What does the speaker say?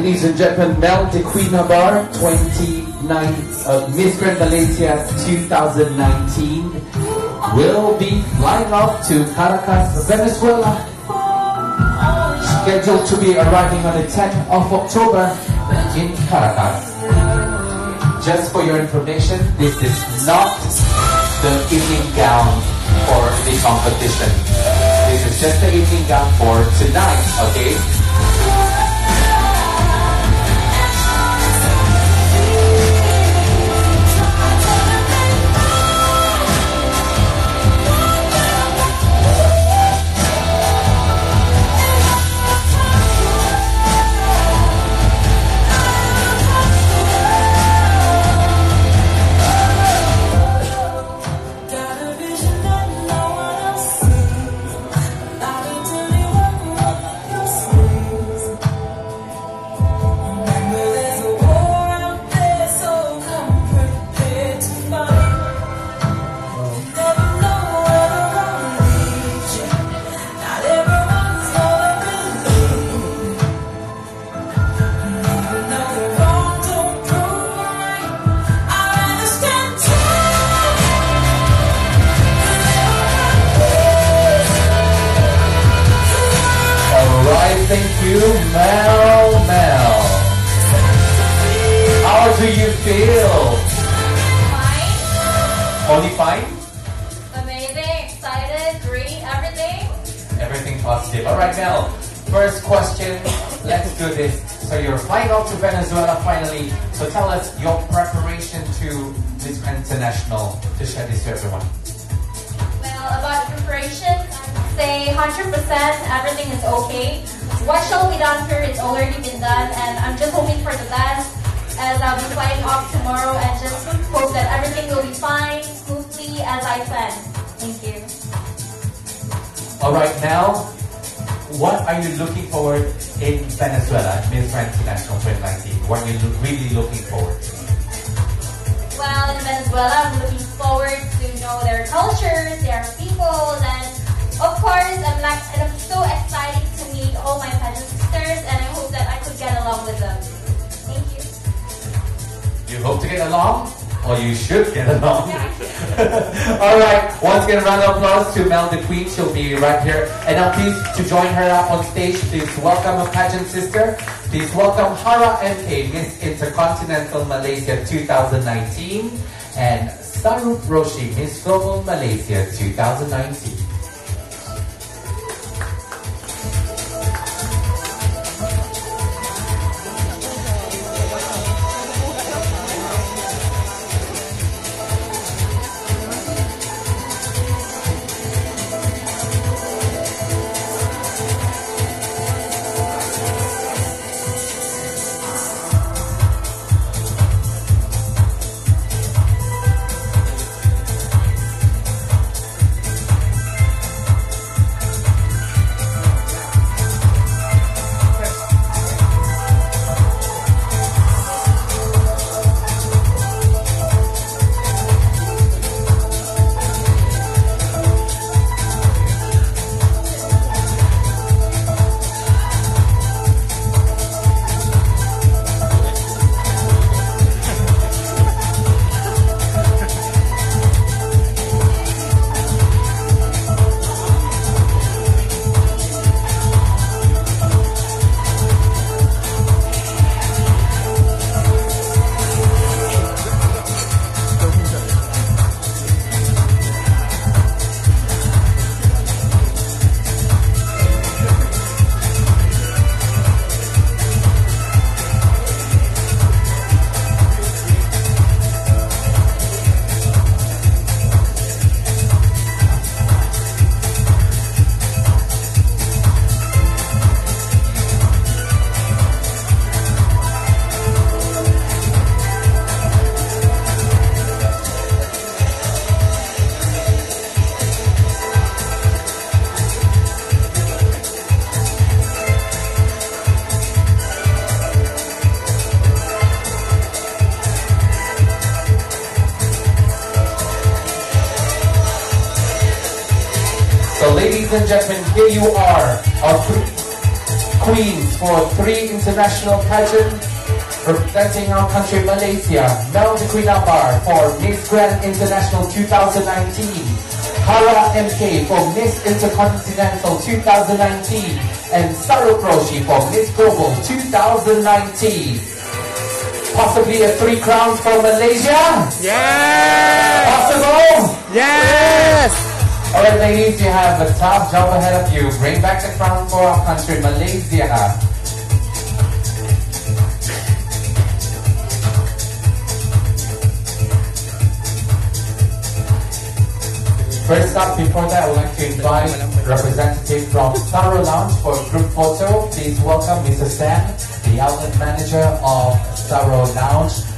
Ladies and gentlemen, Mel de Quinabar, Miss Grand Malaysia 2019, will be flying off to Caracas, Venezuela. Scheduled to be arriving on the 10th of October in Caracas. Just for your information, this is not the evening gown for the competition. This is just the evening gown for tonight, okay? Thank you, Mel. How do you feel? Fine. Only fine? Amazing, excited, great, everything. Everything positive. Alright, Mel. First question. Let's do this. So you're flying off to Venezuela finally. So tell us your preparation to Miss International to share this to everyone. Well, about preparation, say 100% everything is okay. What shall be done here is already been done, and I'm just hoping for the best as I'll be flying off tomorrow, and just hope that everything will be fine, smoothly as I planned. Thank you. Alright, now, what are you looking forward in Venezuela, Miss International 2019? What are you really looking forward to? Well, in Venezuela, I'm looking forward to know their cultures, their people, and of course, I'm so excited to meet all my pageant sisters, and I hope that I could get along with them. Thank you. You hope to get along? Or you should get along. Alright, once again, a round of applause to Mel the Queen. She'll be right here. And now please, to join her up on stage, please welcome a pageant sister. Please welcome Hara MK, Miss Intercontinental Malaysia 2019, and Sarup Roshi, Miss Global Malaysia 2019. Ladies and gentlemen, here you are, our queens for 3 international pageants representing our country, Malaysia. Mel the Queen Ambar for Miss Grand International 2019. Hara MK for Miss Intercontinental 2019. And Saru Proshi for Miss Global 2019. Possibly a 3 crowns for Malaysia? Yes! Possible? Yes! Alright ladies, you have a tough job ahead of you. Bring back the crown for our country, Malaysia. First up, before that, I would like to invite representative from Saro Lounge for a group photo. Please welcome Mr. Sam, the outlet manager of Saro Lounge.